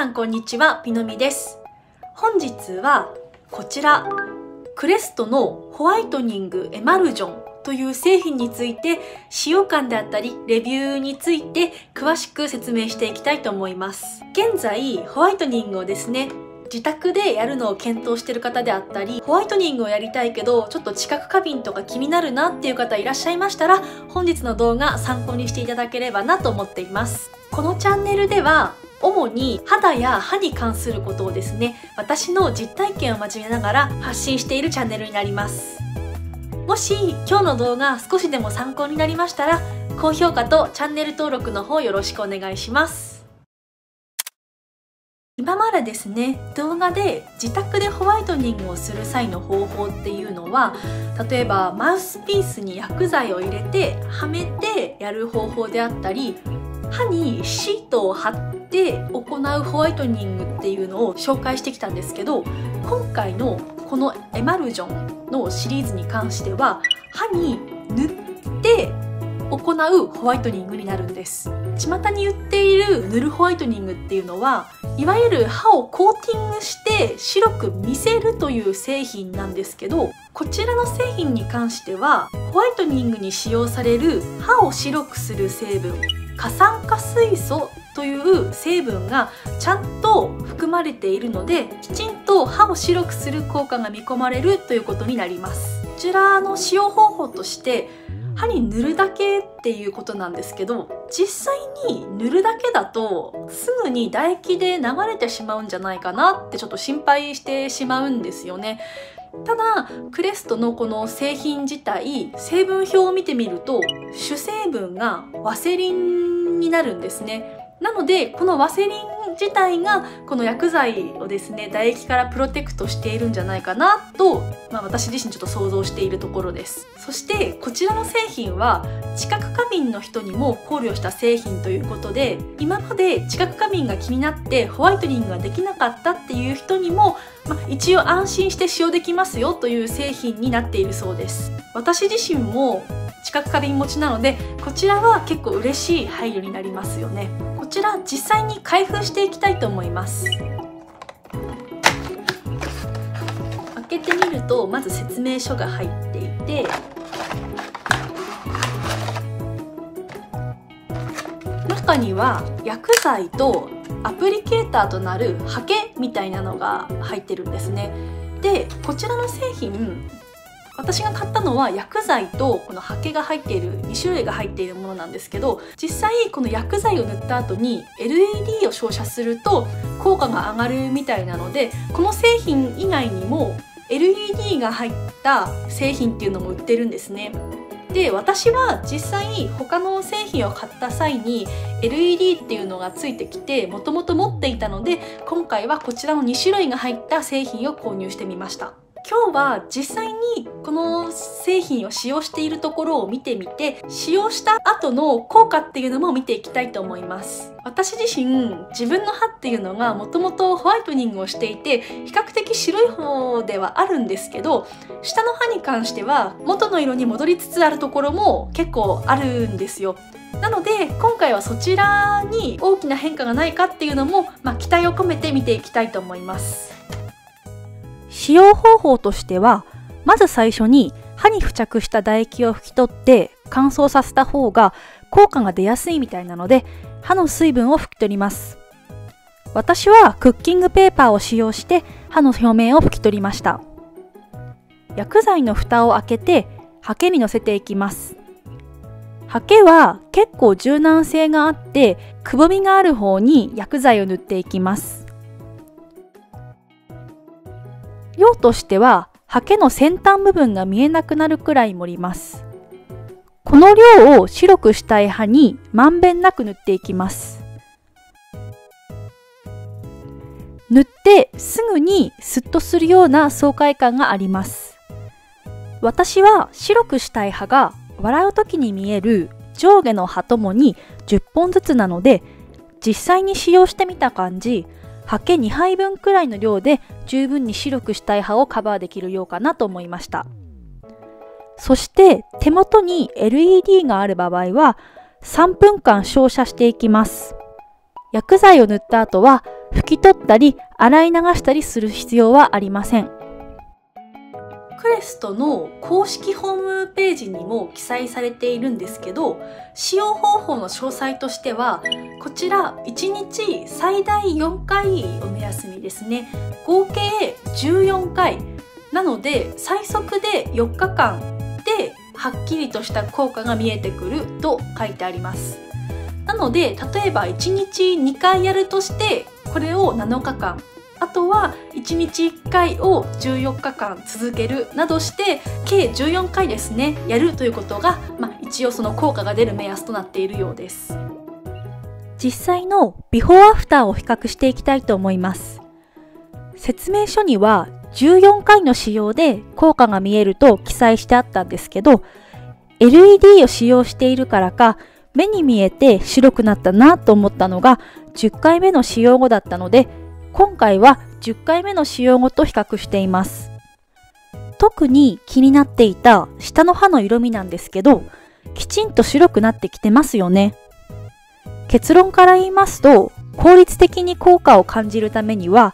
さんこんにちは、ピノミです。本日はこちらクレストのホワイトニングエマルジョンという製品について使用感であったりレビューについて詳しく説明していきたいと思います。現在ホワイトニングをですね自宅でやるのを検討している方であったり、ホワイトニングをやりたいけどちょっと知覚過敏とか気になるなっていう方いらっしゃいましたら、本日の動画参考にしていただければなと思っています。このチャンネルでは主に肌や歯に関することをですね、私の実体験を交えながら発信しているチャンネルになります。もし今日の動画少しでも参考になりましたら、高評価とチャンネル登録の方よろしくお願いします。今までですね、動画で自宅でホワイトニングをする際の方法っていうのは、例えばマウスピースに薬剤を入れてはめてやる方法であったり、歯にシートを貼って行うホワイトニングっていうのを紹介してきたんですけど、今回のこのエマルジョンのシリーズに関しては歯に塗って行うホワイトニングになるんです。巷に言っている塗るホワイトニングっていうのは、いわゆる歯をコーティングして白く見せるという製品なんですけど、こちらの製品に関してはホワイトニングに使用される歯を白くする成分、過酸化水素という成分がちゃんと含まれているので、きちんと歯を白くする効果が見込まれるということになります。こちらの使用方法として歯に塗るだけっていうことなんですけど、実際に塗るだけだとすぐに唾液で流れてしまうんじゃないかなってちょっと心配してしまうんですよね。ただクレストのこの製品自体、成分表を見てみると主成分がワセリンになるんですね。なのでこのワセリン自体がこの薬剤をですね唾液からプロテクトしているんじゃないかなと、私自身ちょっと想像しているところです。そしてこちらの製品は知覚過敏の人にも考慮した製品ということで、今まで知覚過敏が気になってホワイトニングができなかったっていう人にも、一応安心して使用できますよという製品になっているそうです。私自身も知覚過敏持ちなので、こちらは結構嬉しい配慮になりますよね。こちら実際に開封していきたいと思います。開けてみるとまず説明書が入っていて、中には薬剤とアプリケーターとなるハケみたいなのが入ってるんですね。でこちらの製品、私が買ったのは薬剤とこのハケが入っている2種類が入っているものなんですけど、実際この薬剤を塗った後に LED を照射すると効果が上がるみたいなので、この製品以外にも LED が入った製品っていうのも売ってるんですね。で私は実際他の製品を買った際に LED っていうのがついてきてもともと持っていたので、今回はこちらの2種類が入った製品を購入してみました。今日は実際にこの製品を使用しているところを見てみて、使用した後の効果っていうのも見ていきたいと思います。私自身自分の歯っていうのがもともとホワイトニングをしていて比較的白い方ではあるんですけど、下の歯に関しては元の色に戻りつつあるところも結構あるんですよ。なので今回はそちらに大きな変化がないかっていうのも、期待を込めて見ていきたいと思います。使用方法としては、まず最初に歯に付着した唾液を拭き取って乾燥させた方が効果が出やすいみたいなので、歯の水分を拭き取ります。私はクッキングペーパーを使用して歯の表面を拭き取りました。薬剤の蓋を開けてハケに乗せていきます。ハケは結構柔軟性があってくぼみがある方に薬剤を塗っていきます。量としてはハケの先端部分が見えなくなるくらい盛ります。この量を白くしたい歯にまんべんなく塗っていきます。塗ってすぐにスッとするような爽快感があります。私は白くしたい歯が笑う時に見える上下の歯ともに10本ずつなので、実際に使用してみた感じ、ハケ2杯分くらいの量で十分に白くしたい歯をカバーできるようかなと思いました。そして手元に LED がある場合は3分間照射していきます。薬剤を塗った後は拭き取ったり洗い流したりする必要はありません。 クレストの公式ホームページにも記載されているんですけど、使用方法の詳細としてはこちら1日最大4回を目安にですね、合計14回なので最速で4日間ではっきりとした効果が見えてくると書いてあります。なので例えば1日2回やるとしてこれを7日間、あとは1日1回を14日間続けるなどして計14回ですねやるということが、一応その効果が出る目安となっているようです。 実際のビフォーアフターを比較していきたいと思います。説明書には14回の使用で効果が見えると記載してあったんですけど、 LED を使用しているからか目に見えて白くなったなと思ったのが10回目の使用後だったので、今回は10回目の使用後と比較しています。特に気になっていた下の歯の色味なんですけど、きちんと白くなってきてますよね。結論から言いますと、効率的に効果を感じるためには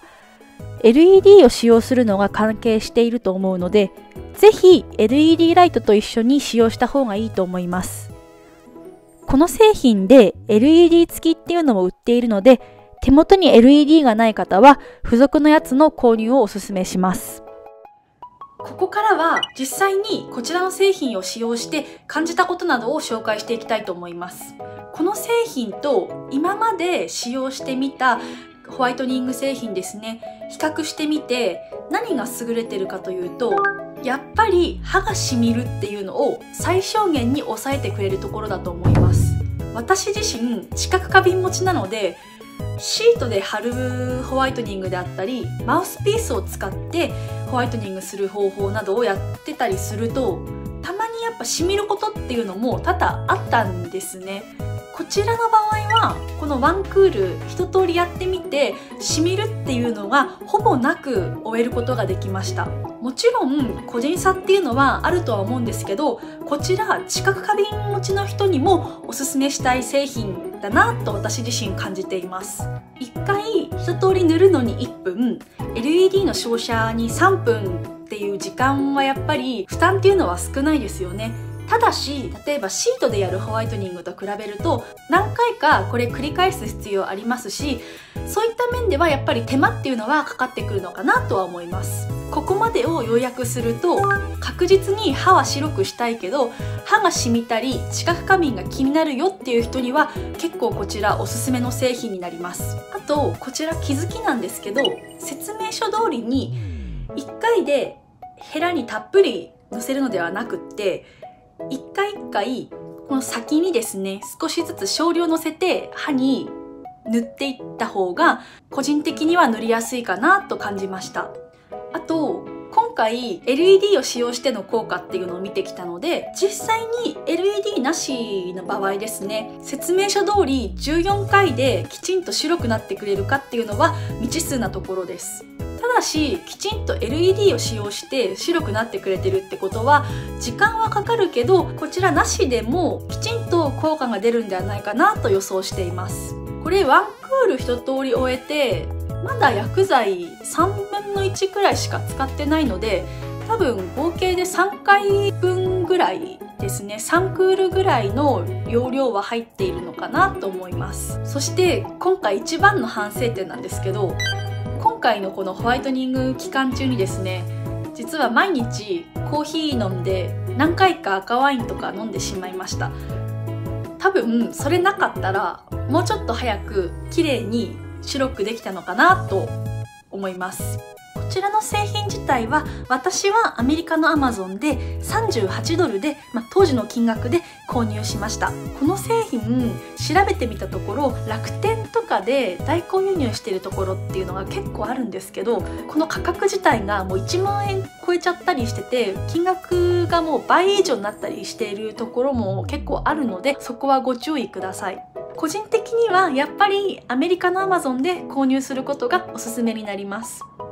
LED を使用するのが関係していると思うので、ぜひ LED ライトと一緒に使用した方がいいと思います。この製品で LED 付きっていうのも売っているので、手元に LED がない方は付属のやつの購入をおすすめします。 ここからは実際にこちらの製品を使用して感じたことなどを紹介していきたいと思います。この製品と今まで使用してみたホワイトニング製品ですね、比較してみて何が優れてるかというと、やっぱり歯がしみるっていうのを最小限に抑えてくれるところだと思います。私自身知覚過敏持ちなので、シートで貼るホワイトニングであったりマウスピースを使ってホワイトニングする方法などをやってたりすると、たまにやっぱしみることっていうのも多々あったんですね。こちらの場合はこのワンクール一通りやってみてしみるっていうのがほぼなく終えることができました。もちろん個人差っていうのはあるとは思うんですけど、こちら知覚過敏持ちの人にもおすすめしたい製品だなと私自身感じています。1回一通り塗るのに1分、 LED の照射に3分っていう時間はやっぱり負担っていうのは少ないですよね。ただし例えばシートでやるホワイトニングと比べると何回かこれ繰り返す必要ありますし、そういった面ではやっぱり手間っていうのはかかってくるのかなとは思います。ここまでを要約すると、確実に歯は白くしたいけど歯がしみたり知覚過敏が気になるよっていう人には結構こちらおすすめの製品になります。あとこちら気づきなんですけど、説明書通りに1回でヘラにたっぷりのせるのではなくって一回一回この先にですね少しずつ少量のせて歯に塗っていった方が個人的には塗りやすいかなと感じました。あと今回 LED を使用しての効果っていうのを見てきたので、実際に LED なしの場合ですね、説明書通り14回できちんと白くなってくれるかっていうのは未知数なところです。ただしきちんと LED を使用して白くなってくれてるってことは時間はかかるけど、こちらなしでもきちんと効果が出るんではないかなと予想しています。これワンクール一通り終えてまだ薬剤3分の1くらいしか使ってないので、多分合計で3回分ぐらいですね、3クールぐらいの容量は入っているのかなと思います。そして今回一番の反省点なんですけど、今回のこのホワイトニング期間中にですね、実は毎日コーヒー飲んで何回か赤ワインとか飲んでしまいました。多分それなかったらもうちょっと早く綺麗に白くできたのかなと思います。こちらの製品自体は私はアメリカの Amazon で38ドルで、当時の金額で購入しました。この製品調べてみたところ楽天とかで代行輸入しているところっていうのが結構あるんですけど、この価格自体がもう1万円超えちゃったりしてて、金額がもう倍以上になったりしているところも結構あるので、そこはご注意ください。個人的にはやっぱりアメリカの Amazon で購入することがおすすめになります。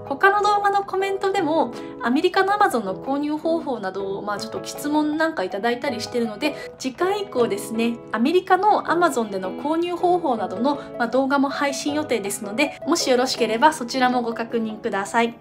他の動画のコメントでもアメリカの Amazon の購入方法などをちょっと質問なんかいただいたりしてるので、次回以降ですね、アメリカの Amazon での購入方法などの動画も配信予定ですので、もしよろしければそちらもご確認ください。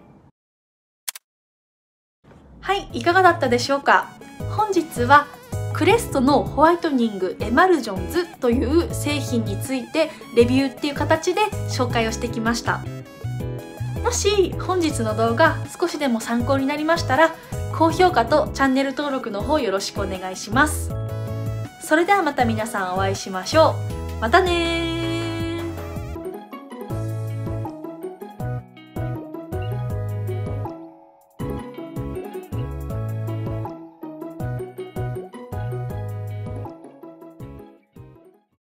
はい、いかがだったでしょうか。本日はクレストのホワイトニングエマルジョンズという製品についてレビューっていう形で紹介をしてきました。もし本日の動画少しでも参考になりましたら、高評価とチャンネル登録の方よろしくお願いします。それではまた皆さんお会いしましょう。またねー。